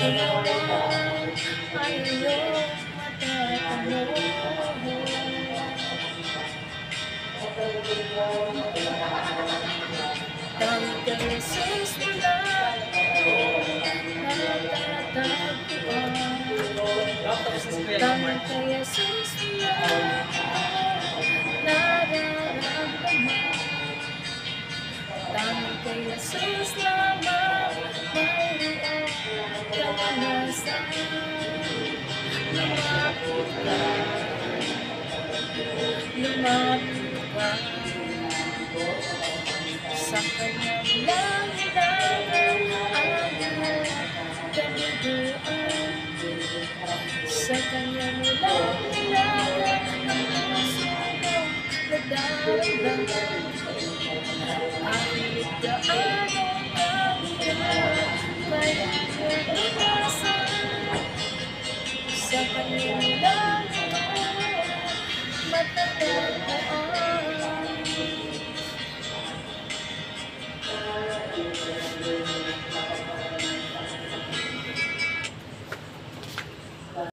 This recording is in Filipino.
Ikaw ay iyong matatanong. Tanging kay Hesus wala matatagpuan. Tanging kay Hesus wala nararamdaman. Tanging kay Hesus lamang mayroong kamalasan. Lumapit ka, lumapit ka sa kanyang langilangan ang iyong kabiguan. Sa kanyang langilangan ang puso mong nagdaramdam. Kahit gaanong kabigat, may iyong inasan. Sa kanyang langilangan matatagpuan.